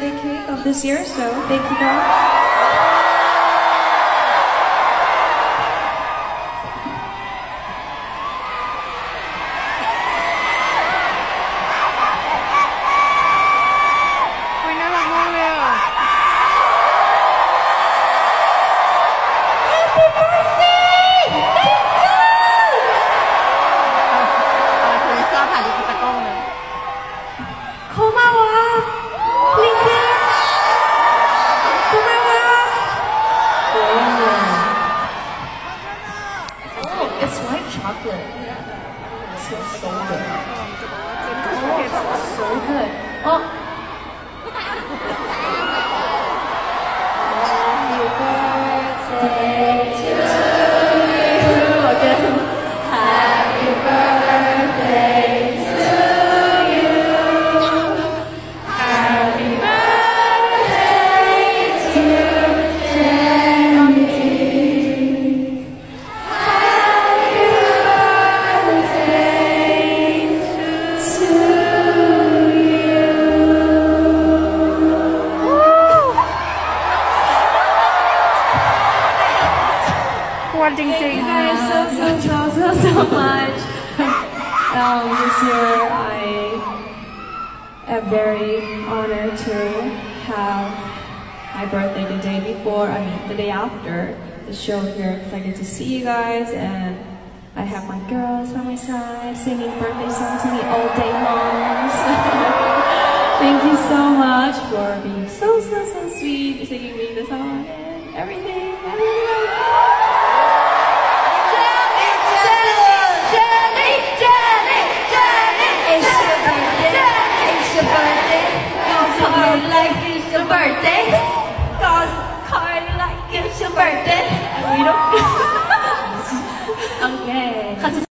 birthday cake of this year, so thank you guys. It's white chocolate. It smells so good. Oh, so good. Oh. Happy birthday to you again. Happy birthday to you. Happy birthday to Jennie. Thank you guys so much. This year I am very honored to have my birthday the day before, the day after the show here, because I get to see you guys and I have my girls by my side singing birthday songs to me all day long. So thank you so much for being so sweet, singing me the song and everything. I love you guys. Like it's your birthday, cause Carly like it's your birthday. And we don't. Okay.